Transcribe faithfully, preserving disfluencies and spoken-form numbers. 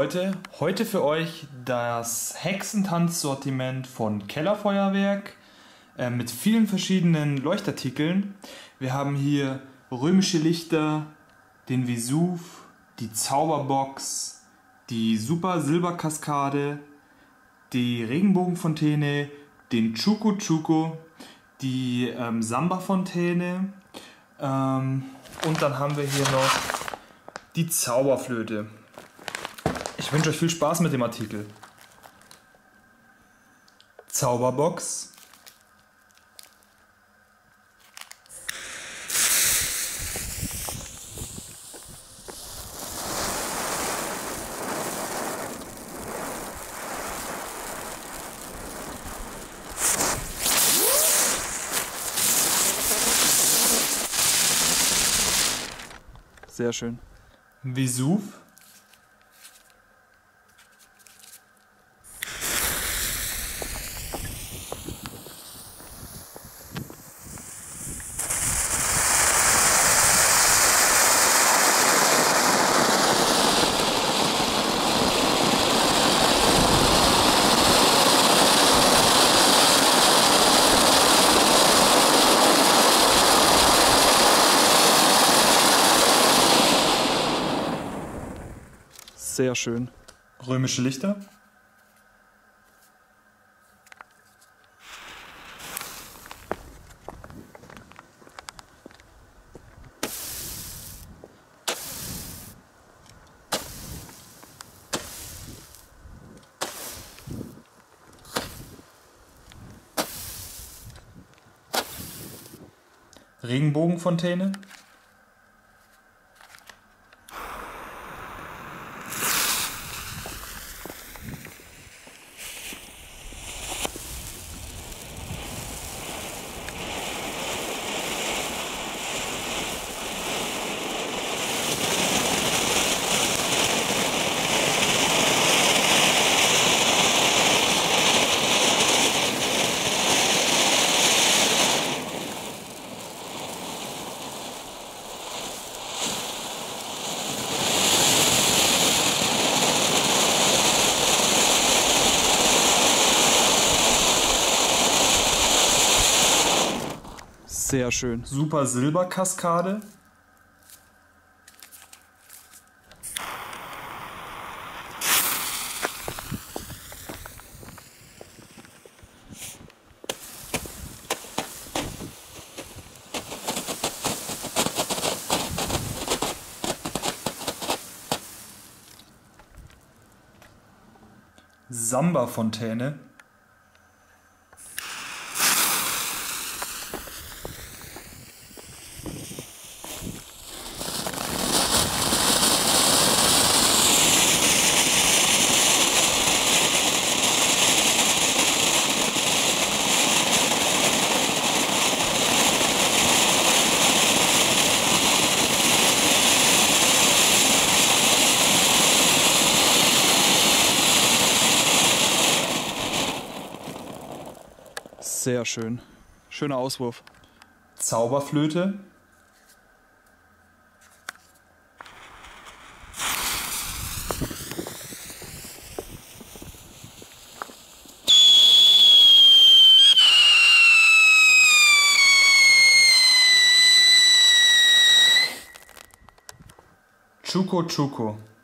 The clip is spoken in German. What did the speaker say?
Leute, heute für euch das Hexentanz-Sortiment von Kellerfeuerwerk äh, mit vielen verschiedenen Leuchtartikeln. Wir haben hier römische Lichter, den Vesuv, die Zauberbox, die Super Silberkaskade, die Regenbogenfontäne, den Chuco Chuco, die ähm, Samba-Fontäne ähm, und dann haben wir hier noch die Zauberflöte. Ich wünsche euch viel Spaß mit dem Artikel. Zauberbox. Sehr schön. Vesuv. Sehr schön. Römische Lichter. Regenbogenfontäne. Sehr schön. Super Silberkaskade. Samba-Fontäne. Sehr schön. Schöner Auswurf. Zauberflöte. Chuco Chuco.